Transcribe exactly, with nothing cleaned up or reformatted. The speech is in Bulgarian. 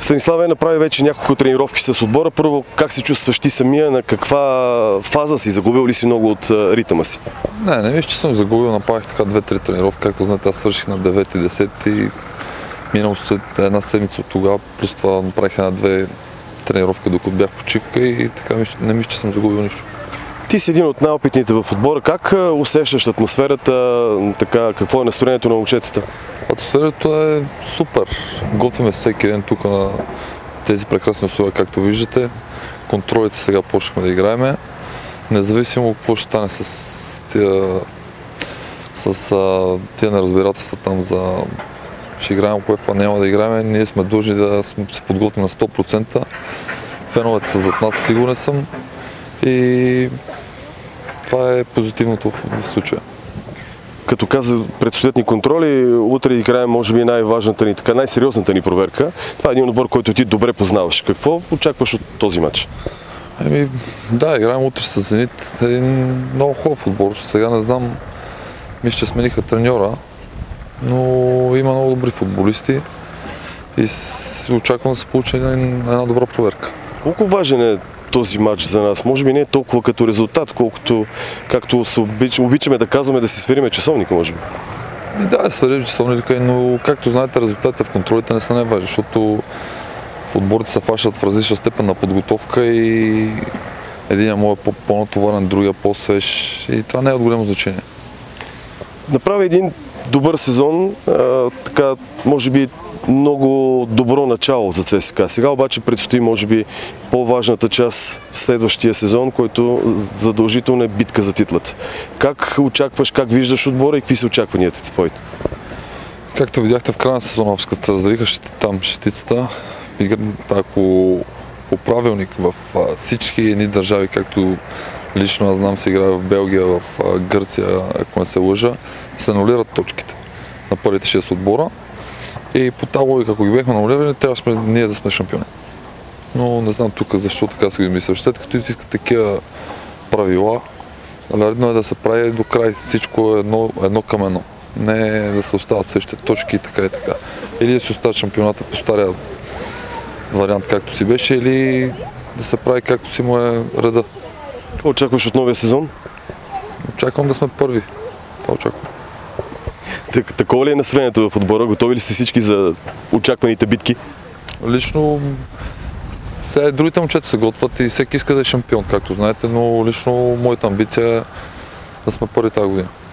Станиславе направи вече няколко тренировки с отбора. Първо, как се чувстваш ти самия, на каква фаза си, загубил ли си много от ритъма си? Не, не виж, че съм загубил, направих така две-три тренировки, както знаете, аз свърших на девети десети и минало след една седмица от тогава, плюс това направих една-две тренировки, докато бях почивка и така не мисля, че съм загубил нищо. Ти си един от най-опитните в отбора. Как усещаш атмосферата, така, какво е настроението на момчетата? Атмосферата е супер. Готвиме всеки ден тук на тези прекрасни условия, както виждате. Контролите сега почнахме да играем. Независимо какво ще стане с тия, с, а, тия неразбирателства там за ще играем, кое няма да играем, ние сме дължни да се подготвим на сто процента. Феновете са зад нас, сигурен съм. И това е позитивното в, в случая. Като каза предстоятни контроли, утре играем може би най-важната ни, така най-сериозната ни проверка. Това е един отбор, който ти добре познаваш. Какво очакваш от този матч? Еми, да, играем утре с Зенит. Един много хубав отбор. Сега не знам, мисля, че смениха треньора, но има много добри футболисти и очаквам да се получи една добра проверка. Колко важен е този матч за нас? Може би не е толкова като резултат, колкото както се обич, обичаме да казваме да си свериме часовника, може би. И да, да сверим часовника, но както знаете, резултатите в контролите не са най-важни, защото в отборите се фащат в различна степен на подготовка и един му е по-натоварен, другия по-свеж и това не е от голямо значение. Направи един добър сезон, а, така може би много добро начало за ЦСКА. Сега обаче предстои може би по-важната част следващия сезон, който задължително е битка за титлата. Как очакваш, как виждаш отбора и какви са очакванията твоите? Както видяхте в края на сезона, като разделиха там шестицата, ако по правилник в всички едни държави, както лично аз знам, се играе в Белгия, в Гърция, ако не се лъжа, се анулират точките на първите шест отбора. И по тази логика, ако ги бяхме анулирали, трябваше ние да сме шампиони. Но не знам тук защо така се ги мисля. След като искат такива правила, редно е да се прави до край. Всичко е едно, едно към едно. Не да се остават същите точки и така и така. Или да се остават шампионата по стария вариант, както си беше, или да се прави както си му е реда. Какво очакваш от новия сезон? Очаквам да сме първи. Това очаквам. Так, такова ли е настроението в отбора? Готови ли сте всички за очакваните битки? Лично сега другите момчета се готвят и всеки иска да е шампион, както знаете, но лично моята амбиция е да сме първи тази година.